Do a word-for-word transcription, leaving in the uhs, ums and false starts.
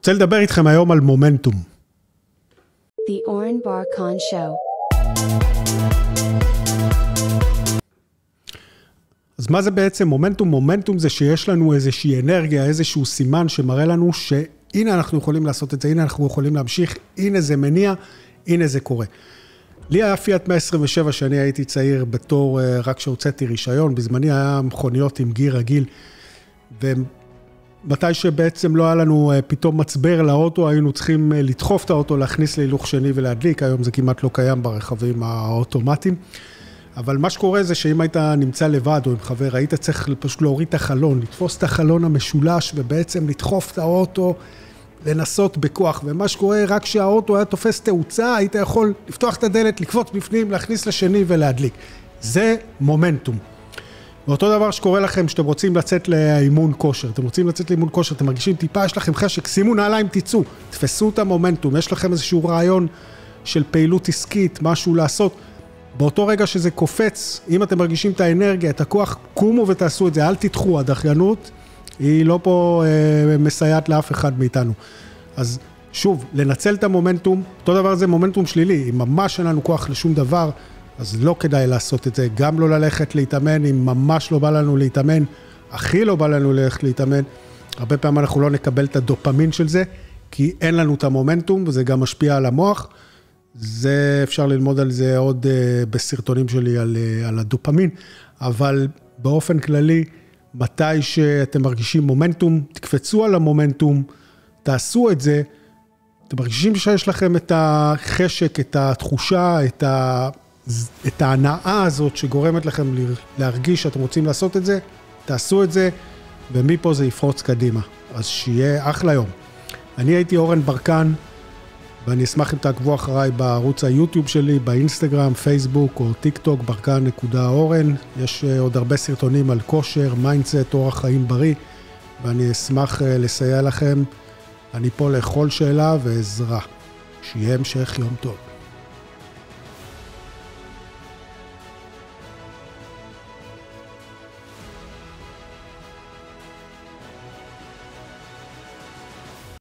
רוצה לדבר איתכם היום על מומנטום. The Oren Barkan Show. אז מה זה בעצם מומנטום? מומנטום זה שיש לנו איזושהי אנרגיה, איזשהו סימן שמראה לנו שהנה אנחנו יכולים לעשות את זה, הנה אנחנו יכולים להמשיך, הנה זה מניע, הנה זה קורה. לי היה פיאט מאה עשרים ושבע שאני הייתי צעיר בתור, רק שהוצאתי רישיון, בזמני היה מכוניות עם גיר רגיל, ומתי שבעצם לא היה לנו פתאום מצבר לאוטו, היינו צריכים לדחוף את האוטו, להכניס להילוך שני ולהדליק, היום זה כמעט לא קיים ברכבים האוטומטיים, אבל מה שקורה זה שאם היית נמצא לבד או עם חבר, היית צריך פשוט להוריד את החלון, לתפוס את החלון המשולש ובעצם לדחוף את האוטו, לנסות בכוח, ומה שקורה רק שהאוטו היה תופס תאוצה, היית יכול לפתוח את הדלת, לקפוץ בפנים, להכניס לשני ולהדליק. זה מומנטום. ואותו דבר שקורה לכם שאתם רוצים לצאת לאימון כושר, אתם רוצים לצאת לאימון כושר, אתם מרגישים טיפה, יש לכם חשק, שימו נעליים, תצאו, תפסו את המומנטום, יש לכם איזשהו רעיון של פעילות עסקית, משהו לעשות, באותו רגע שזה קופץ, אם אתם מרגישים את האנרגיה, את הכוח, קומו ותעשו את זה, אל תדחו, הדחיינות היא לא פה אה, מסייעת לאף אחד מאיתנו. אז שוב, לנצל את המומנטום, אותו דבר זה מומנטום שלילי, אם ממש אין לנו כוח לשום דבר, אז לא כדאי לעשות את זה, גם לא ללכת להתאמן, אם ממש לא בא לנו להתאמן, הכי לא בא לנו ללכת להתאמן, הרבה פעמים אנחנו לא נקבל את הדופמין של זה, כי אין לנו את המומנטום, וזה גם משפיע על המוח, זה אפשר ללמוד על זה עוד uh, בסרטונים שלי על, uh, על הדופמין, אבל באופן כללי, מתי שאתם מרגישים מומנטום, תקפצו על המומנטום, תעשו את זה, אתם מרגישים שיש לכם את החשק, את התחושה, את, ה, את ההנאה הזאת שגורמת לכם להרגיש שאתם רוצים לעשות את זה, תעשו את זה, ומפה זה יפרוץ קדימה. אז שיהיה אחלה יום. אני הייתי אורן ברקן, ואני אשמח אם תעקבו אחריי בערוץ היוטיוב שלי, באינסטגרם, פייסבוק או טיק טוק, ברקן נקודה אורן. יש עוד הרבה סרטונים על כושר, מיינדסט, אורח חיים בריא, ואני אשמח לסייע לכם. אני פה לכל שאלה ועזרה. שיהיה המשך יום טוב.